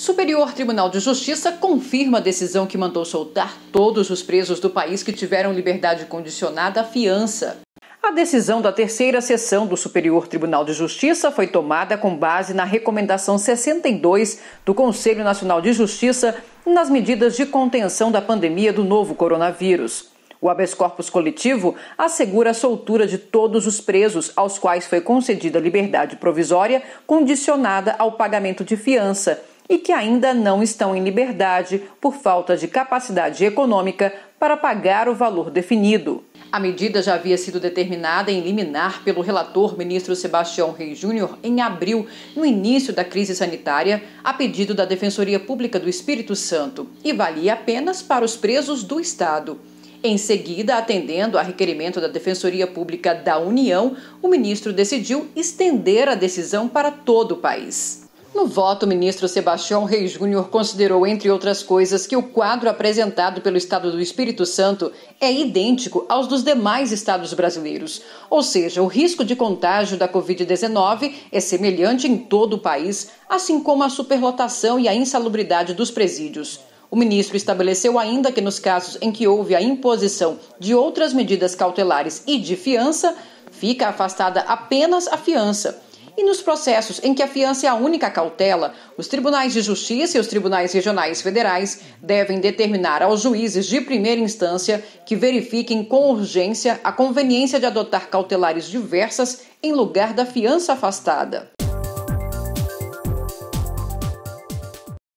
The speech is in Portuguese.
Superior Tribunal de Justiça confirma a decisão que mandou soltar todos os presos do país que tiveram liberdade condicionada à fiança. A decisão da terceira sessão do Superior Tribunal de Justiça foi tomada com base na Recomendação 62 do Conselho Nacional de Justiça nas medidas de contenção da pandemia do novo coronavírus. O habeas corpus coletivo assegura a soltura de todos os presos aos quais foi concedida liberdade provisória condicionada ao pagamento de fiança e que ainda não estão em liberdade por falta de capacidade econômica para pagar o valor definido. A medida já havia sido determinada em liminar pelo relator ministro Sebastião Reis Júnior em abril, no início da crise sanitária, a pedido da Defensoria Pública do Espírito Santo, e valia apenas para os presos do Estado. Em seguida, atendendo a requerimento da Defensoria Pública da União, o ministro decidiu estender a decisão para todo o país. No voto, o ministro Sebastião Reis Júnior considerou, entre outras coisas, que o quadro apresentado pelo Estado do Espírito Santo é idêntico aos dos demais estados brasileiros. Ou seja, o risco de contágio da Covid-19 é semelhante em todo o país, assim como a superlotação e a insalubridade dos presídios. O ministro estabeleceu ainda que nos casos em que houve a imposição de outras medidas cautelares e de fiança, fica afastada apenas a fiança. E nos processos em que a fiança é a única cautela, os tribunais de justiça e os tribunais regionais federais devem determinar aos juízes de primeira instância que verifiquem com urgência a conveniência de adotar cautelares diversas em lugar da fiança afastada.